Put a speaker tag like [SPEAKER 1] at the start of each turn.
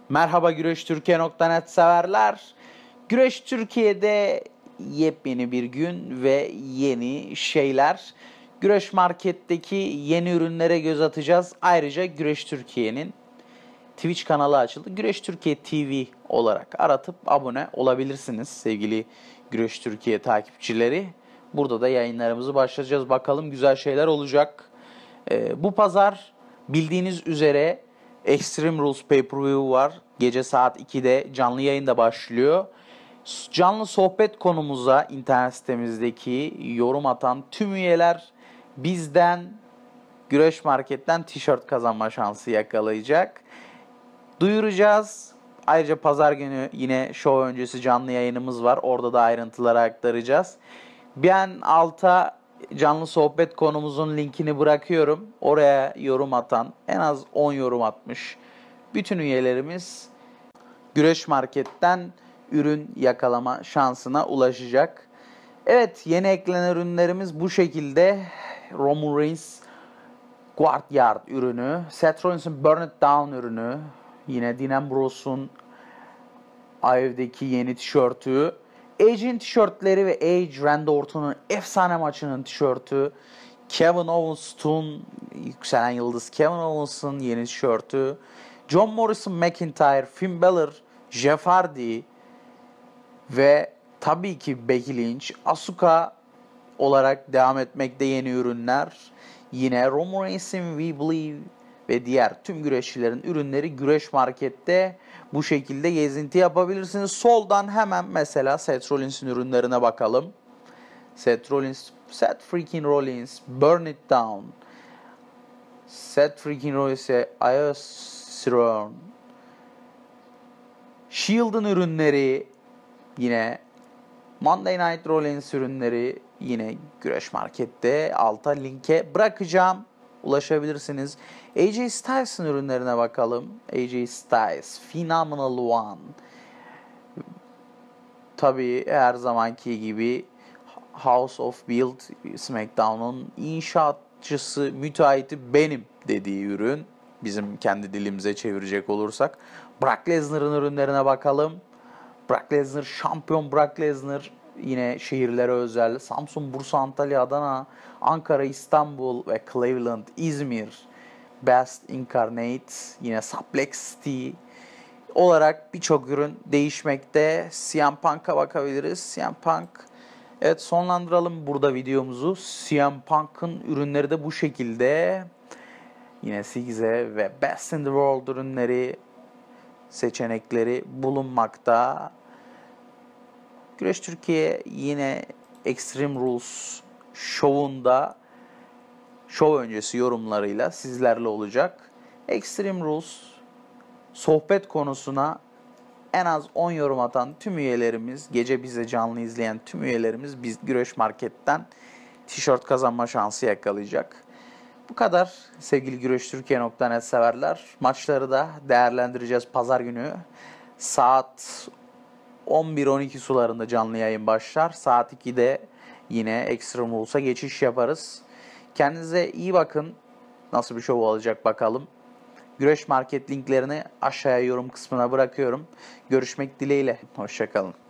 [SPEAKER 1] Merhaba güreştürkiye.net severler. Güreş Türkiye'de yepyeni bir gün ve yeni şeyler. Güreş Market'teki yeni ürünlere göz atacağız. Ayrıca Güreş Türkiye'nin Twitch kanalı açıldı. Güreş Türkiye TV olarak aratıp abone olabilirsiniz sevgili Güreş Türkiye takipçileri. Burada da yayınlarımızı başlayacağız. Bakalım güzel şeyler olacak. Bu pazar bildiğiniz üzere Extreme Rules Pay-Per-View var. Gece saat 2'de canlı yayında başlıyor. Canlı sohbet konumuza internet sitemizdeki yorum atan tüm üyeler bizden Güreş Market'ten tişört kazanma şansı yakalayacak. Duyuracağız. Ayrıca pazar günü yine show öncesi canlı yayınımız var. Orada da ayrıntıları aktaracağız. Ben alta canlı sohbet konumuzun linkini bırakıyorum. Oraya yorum atan, en az 10 yorum atmış bütün üyelerimiz Güreş Market'ten ürün yakalama şansına ulaşacak. Evet, yeni eklenen ürünlerimiz bu şekilde. Roman Reigns Guardyard ürünü, Seth Rollins'in Burn It Down ürünü, yine Dean Ambrose'un Ive'deki yeni tişörtü, Edge'in tişörtleri ve Edge, Randy Orton'un efsane maçının tişörtü, Kevin Owens'un yükselen yıldız Kevin Owens'ın yeni tişörtü, John Morrison McIntyre, Finn Balor, Jeff Hardy ve tabii ki Becky Lynch, Asuka olarak devam etmekte yeni ürünler. Yine Roman Reigns'in We Believe ve diğer tüm güreşçilerin ürünleri Güreş Market'te bu şekilde gezinti yapabilirsiniz. Soldan hemen mesela Seth Rollins'in ürünlerine bakalım. Seth freaking Rollins, Burn It Down. Seth freaking Rollins'e Ios Throne. Shield'ın ürünleri, yine Monday Night Rollins ürünleri yine Güreş Market'te alta linke bırakacağım. Ulaşabilirsiniz. AJ Styles'ın ürünlerine bakalım. AJ Styles, Phenomenal One. Tabii her zamanki gibi House of Build, SmackDown'un inşaatçısı, müteahhiti benim dediği ürün. Bizim kendi dilimize çevirecek olursak. Brock Lesnar'ın ürünlerine bakalım. Brock Lesnar, şampiyon Brock Lesnar. Yine şehirlere özel. Samsun, Bursa, Antalya, Adana, Ankara, İstanbul ve Cleveland, İzmir. Best Incarnate, yine Suplex City olarak birçok ürün değişmekte. CM Punk'a bakabiliriz. CM Punk. Evet, sonlandıralım burada videomuzu. CM Punk'ın ürünleri de bu şekilde. Yine Sigze ve Best in the World ürünleri seçenekleri bulunmakta. Güreş Türkiye yine Extreme Rules şovunda şov öncesi yorumlarıyla sizlerle olacak. Extreme Rules sohbet konusuna en az 10 yorum atan tüm üyelerimiz, gece bize canlı izleyen tüm üyelerimiz biz Güreş Market'ten tişört kazanma şansı yakalayacak. Bu kadar sevgili güreştürkiye.net severler. Maçları da değerlendireceğiz pazar günü. Saat 11-12 sularında canlı yayın başlar. Saat 2'de yine Extreme Rules'a geçiş yaparız. Kendinize iyi bakın. Nasıl bir şov olacak bakalım. Güreş Market linklerini aşağıya yorum kısmına bırakıyorum. Görüşmek dileğiyle. Hoşça kalın.